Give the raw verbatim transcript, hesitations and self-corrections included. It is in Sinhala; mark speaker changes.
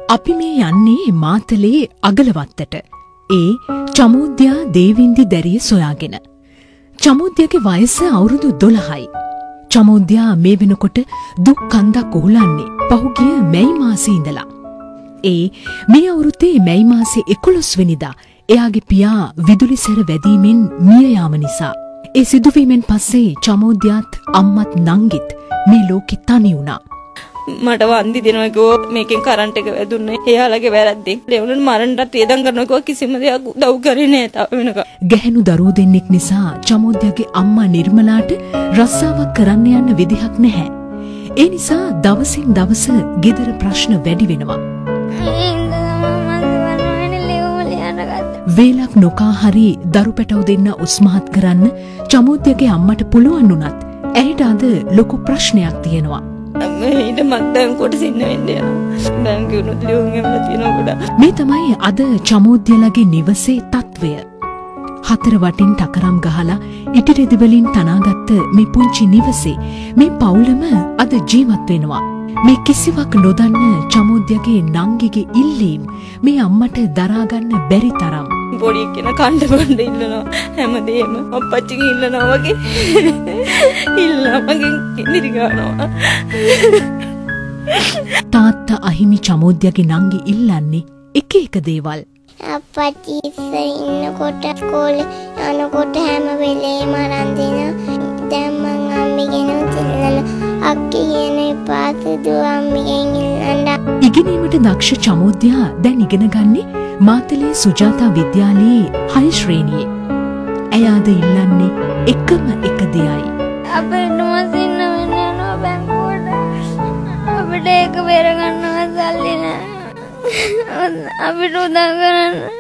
Speaker 1: අපි මේ යන්නේ මාතලේ අගලවත්තට. ඒ චමෝද්‍යා දේවින්දි දැරිය සොයාගෙන. චමෝද්‍යාගේ වයස අවුරුදු දොළහයි. චමෝද්‍යා මේ වෙනකොට දුක් කන්දක් උහුලන්නේ පහුගිය මැයි මාසේ ඉඳලා. ඒ මේ අවුරුද්දේ මැයි මාසේ එකොළොස් වෙනිදා එයාගේ පියා විදුලි සැර වැදීමෙන් මිය යාම නිසා. ඒ සිදුවීමෙන් පස්සේ චමෝද්‍යාත් අම්මත් නංගිත් මේ ලෝකෙ තනි වුණා.
Speaker 2: මට වන්දි දෙනවා කිව්වා මේකෙන් කරන්ට් එක වැදුන්නේ එයාලගේ වැරද්දෙන්. ලෙවුණන් මරන්නට වේදම් කරනවා කිව්වා කිසිම දෙයක් උදව් කරේ නෑ තාම වෙනකම්.
Speaker 1: ගැහැණු දරුවෝ දෙන්නෙක් නිසා චමෝද්‍යාගේ අම්මා නිර්මලාට රස්සාවක් කරන්න යන්න විදිහක් නැහැ. ඒ නිසා දවසින් දවස ගෙදර ප්‍රශ්න වැඩි වෙනවා. වේලක් නොකා හරි දරු පැටව දෙන්න උස්මහත් කරන්න චමෝද්‍යාගේ අම්මට පුළුවන් වුණත් ඇයට අද ලොකු ප්‍රශ්නයක් තියෙනවා.
Speaker 2: ඊට මත්දැන් කොටස ඉන්න වෙන්නේ යනවා. දැන් කිව්වොත් ලියුම් එවලා තියෙනවා ගොඩක්.
Speaker 1: මේ තමයි අද චමෝද්‍යාලගේ නිවසේ තත්වය. හතර වටින් ටකරම් ගහලා ඉටි රෙදි වලින් තනාගත්ත මේ පුංචි නිවසේ මේ පවුලම අද ජීවත් වෙනවා. මේ කිසිවක් නොදන්න චමෝද්‍යාගේ නංගිගේ ඉල්ලීම් මේ අම්මට දරා ගන්න බැරි තරම්.
Speaker 2: පොඩි කෙනා කණ්ඩ බණ්ඩ ඉල්ලනවා හැමදේම අප්පච්චිගෙන් ඉල්ලනවා වගේ ඉල්ලනවා මගෙන් කිඳිරි ගන්නවා.
Speaker 1: තාත්තා අහිමි චමෝද්‍යාගේ නංගි ඉල්ලන්නේ එක එක දේවල්.
Speaker 3: අප්පච්චි ඉස්සර ඉන්නකොට ඉස්කෝලේ යනකොට හැම වෙලේම අරන් දෙනවා. දැන් මං අම්මිගෙන් ඉල්ලන අක්කි කියන පාසු දුව අම්මිගෙන් ඉල්ලන්න.
Speaker 1: ඉගෙනීමට දක්ෂ චමෝද්‍යා දැන් ඉගෙන ගන්නේ මාතලේ සුජාතා විද්‍යාලයේ හය ශ්‍රේණියේ. ඇය අද ඉල්ලන්නේ එකම එක දෙයයි.
Speaker 3: අපිට මසින්න වෙන යනවා බැංකුවට. අපිට ඒක බේර ගන්නවා සල්ලි නෑ. අපිට උදව් කරන්න.